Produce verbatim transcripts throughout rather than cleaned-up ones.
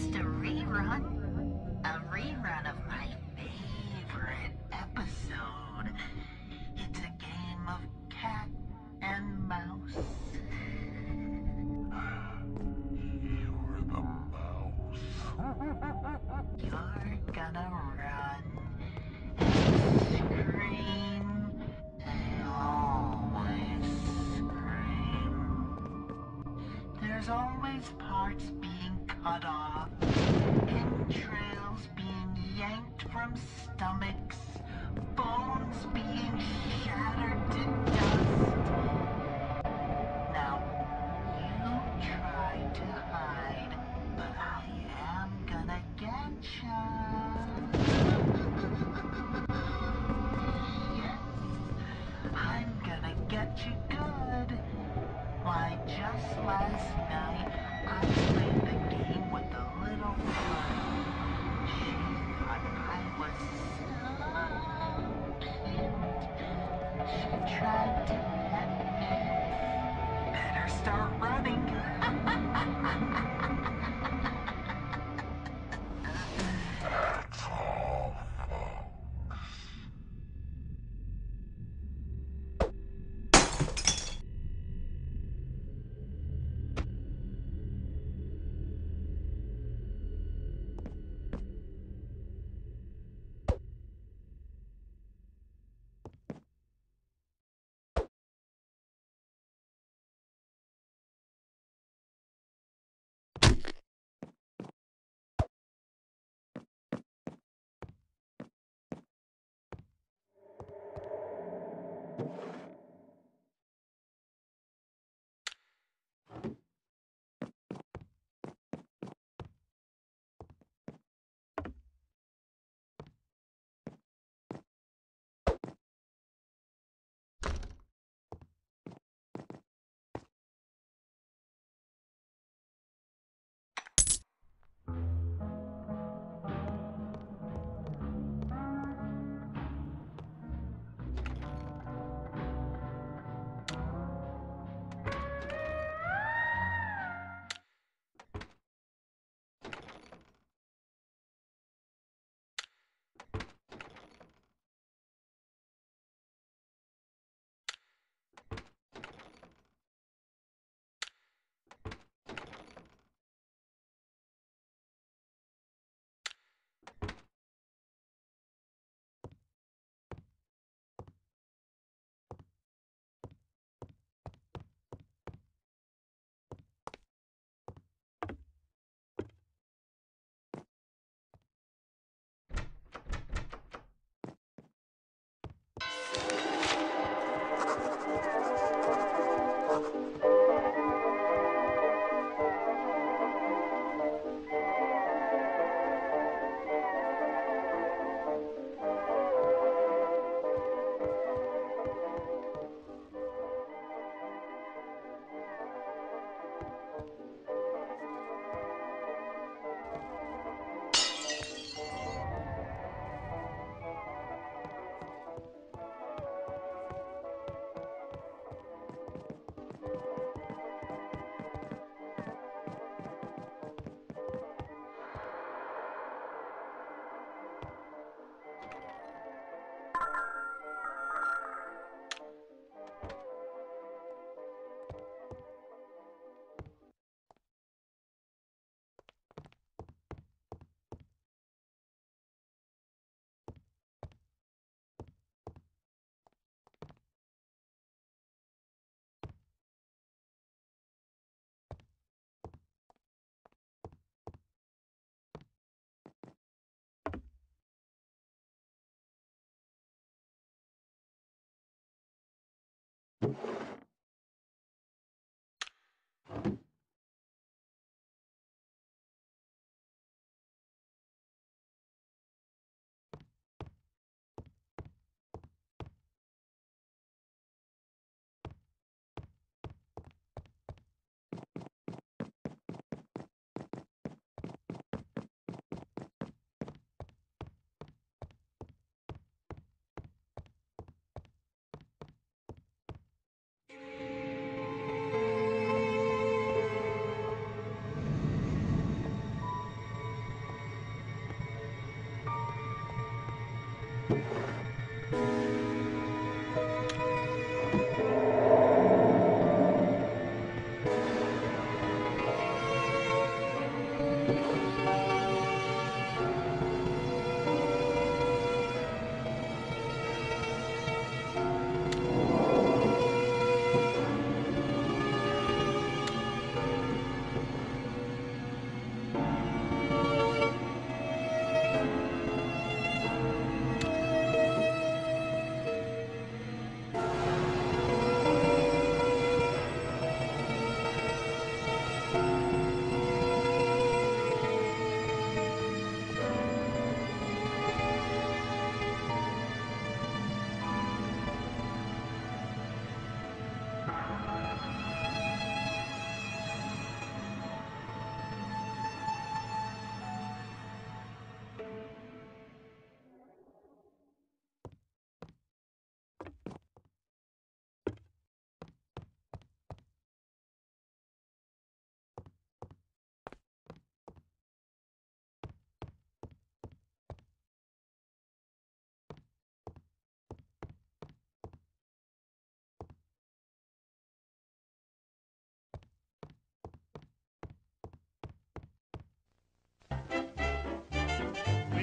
just a rerun. A rerun of my favorite episode. It's a game of cat and mouse. You're the mouse. You're gonna run and scream and always scream. There's always parts being cut off, entrails being yanked from stomachs, bones being shattered to dust. Now, you try to hide, but I am gonna get ya. Yes, I'm gonna get you good. Why, just last night, I played the game with the little girl. She thought I was so cute. She tried to pet me. Better start running. That's all, folks.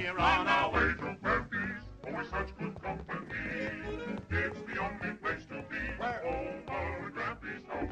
We're on our way to Grampy's, always such good company. It's the only place to be. Where? Over at Grampy's house.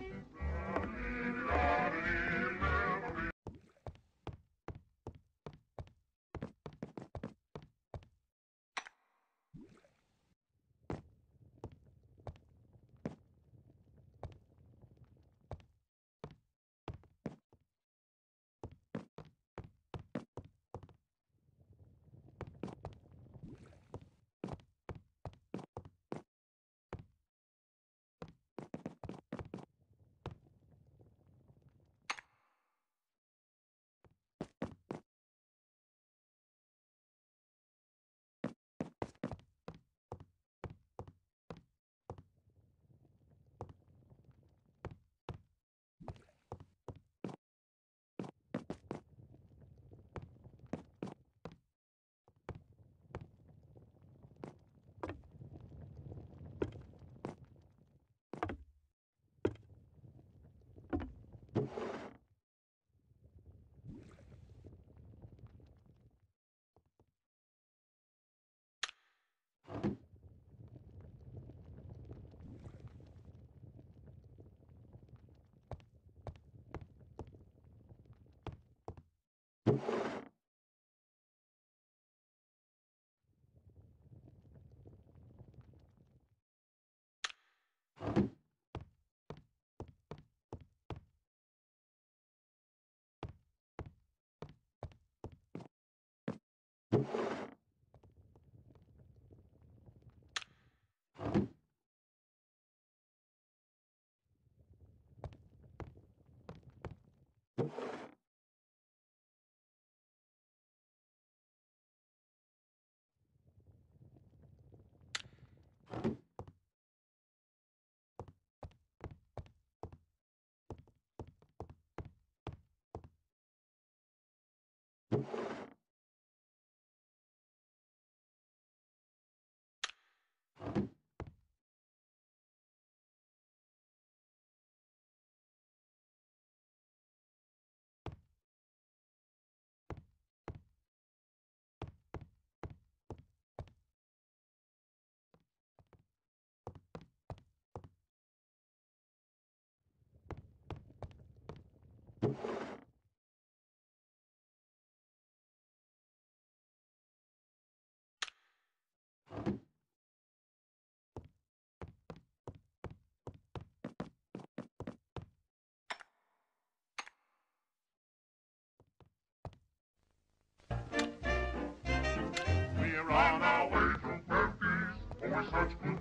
We're on our way to Grampy's, always such good